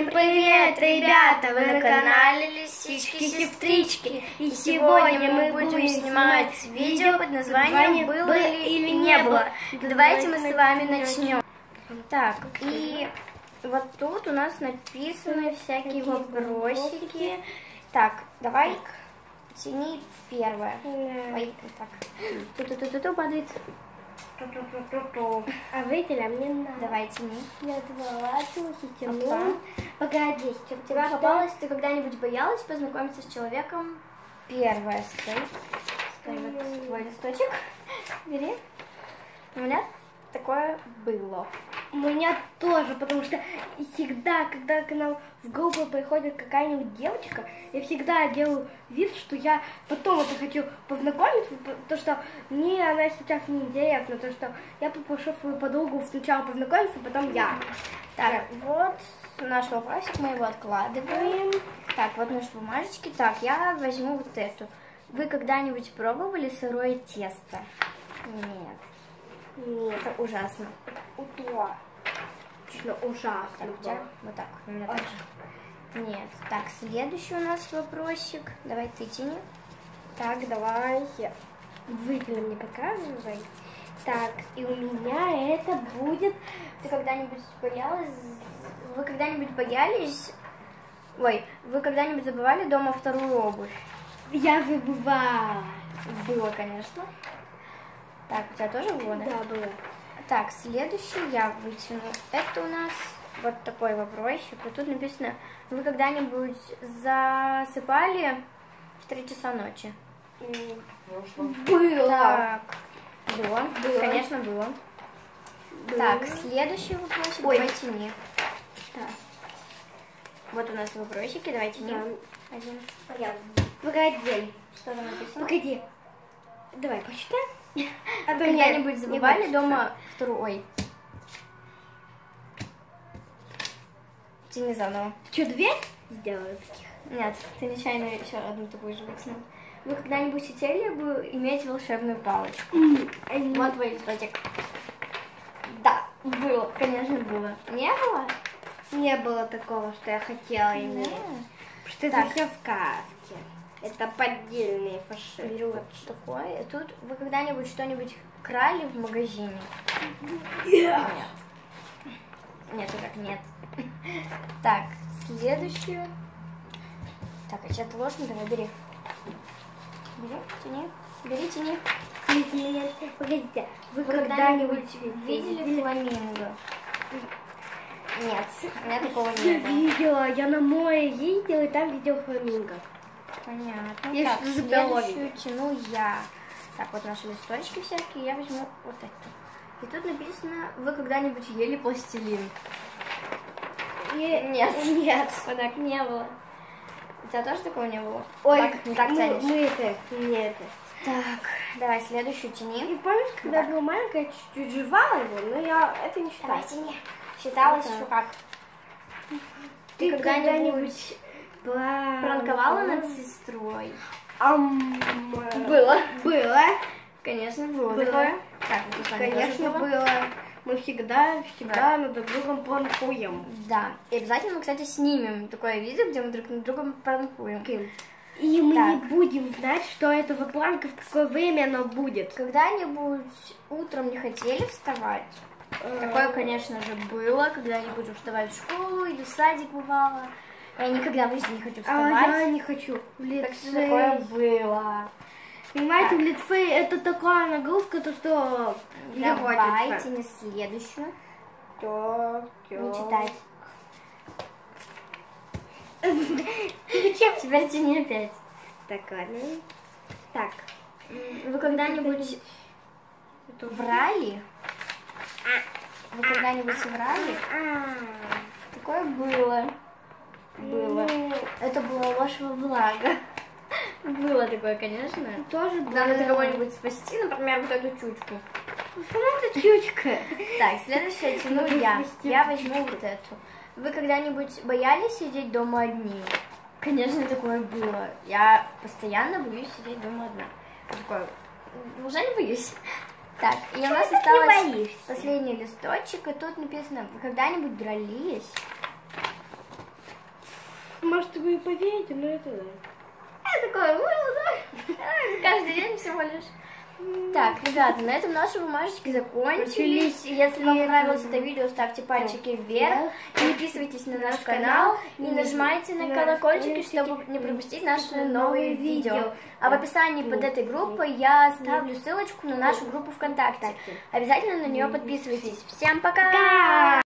Всем привет, ребята! Вы на канале Лисички-Сестрички. И сегодня мы будем снимать видео под названием «Было или не было». Давайте мы с вами начнем. Так, и вот тут у нас написаны всякие вопросики. Так, давай тяни первое. Ой, так. Тут падает. А выделя мне надо. Давай тяни. Я тяну. Погоди, У тебя попалось, ты когда-нибудь боялась познакомиться с человеком? Первое, стой. Стой, вот твой листочек. Бери. У меня такое было. У меня тоже, потому что всегда, когда к нам в группу приходит какая-нибудь девочка, я всегда делаю вид, что я потом это хочу познакомиться, то что мне она сейчас не интересна, то что я попрошу свою подругу сначала познакомиться, потом я. Так, вот наш вопросик, мы его откладываем. Так, вот наши бумажечки. Так, я возьму вот эту. Вы когда-нибудь пробовали сырое тесто? Нет. Нет, это ужасно. Точно ужасно. Так, у тебя вот так. У меня тоже. Нет. Так, следующий у нас вопросик. Давай ты тяни. Так, давай. Выпили мне показывай. Так, и у меня это будет... Ты когда-нибудь боялась... Вы когда-нибудь боялись... Ой, вы когда-нибудь забывали дома вторую обувь? Я забывала. Было, конечно. Так, у тебя тоже было, да? Да, было. Так, следующий я вытяну. Это у нас вот такой вопросик. Вот тут написано, вы когда-нибудь засыпали в 3 часа ночи? Было. Так, было. Конечно, было. Так, следующий вопросик. Ой. Давай тяни. Так. Вот у нас вопросики, давай тяни. Да. Один. Погоди. Что там написано? Погоди. Давай, почитай. А вы когда-нибудь забывали дома вторую... Ой. Тяни заново. Что, 2 сделаю таких? Нет, ты нечаянно еще одну такую же вытянула. Вы когда-нибудь хотели бы иметь волшебную палочку? Вот твой листочек. Да, было, конечно, было. Не было? Не было такого, что я хотела иметь. Потому что это все сказки. Это поддельные фашисты. Беру вот такое. Тут вы когда-нибудь что-нибудь крали в магазине? Нет. Нет, и так нет. Так, следующую. Так, а сейчас ложно, давай бери. Бери, тяни. Бери, тяни. Погодите, Вы когда-нибудь видели фламинго? Нет, у меня такого не было. видела, я на море ездила и там видела фламинго. Понятно. Я Так, что-то следующую тяну я. Так, вот наши листочки всякие, я возьму вот эту. И тут написано, вы когда-нибудь ели пластилин? Нет. Нет. Вот так не было. У тебя тоже такого не было? Ой, так, не так тянешь. мы это, не это. Так, давай следующую тяни. И помнишь, когда я была маленькая, чуть-чуть жевала его, но я это не считаю. Давай тяни. Считалось Да. еще как? Ты когда-нибудь пранковала над сестрой? Было. Было. Конечно, было. Было. Такое. Так, вот это Конечно, тоже было. Мы всегда над друг другом пранкуем. Да. И обязательно мы, кстати, снимем такое видео, где мы друг над другом пранкуем. И мы Так. не будем знать, что это за планка, в какое время она будет. Когда-нибудь утром не хотели вставать? Такое, конечно же, было. Когда-нибудь вставать в школу или в садик бывало. Я никогда в жизни не хочу вставать. А я не хочу. Так что такое было. Понимаете, в лице это такая нагрузка, то что не Давайте хочется. на следующую. Так, Не читать. Зачем? Теперь тяни опять. Так, ладно. Так. Вы когда-нибудь врали? Вы когда-нибудь врали? Такое было. Было. Это было ложь во благо. Было такое, конечно. Тоже Надо было. кого-нибудь спасти, например, вот эту чучку. Сама эта чучка. Так, следующее тяну я. Я возьму вот эту. Вы когда-нибудь боялись сидеть дома одни? Конечно, такое было. Я постоянно боюсь сидеть дома одна. Такое, уже не боюсь. Так, и у нас осталось последний листочек, и тут написано, вы когда-нибудь дрались? может, вы и поверите, но это да. Я такое было, да? Каждый день всего лишь. Так, ребята, на этом наши бумажечки закончились. Если вам понравилось это видео, ставьте пальчики вверх, подписывайтесь на наш канал и нажимайте на колокольчики, чтобы не пропустить наши новые видео. А в описании под этой группой я ставлю ссылочку на нашу группу ВКонтакте. Обязательно на нее подписывайтесь. Всем пока!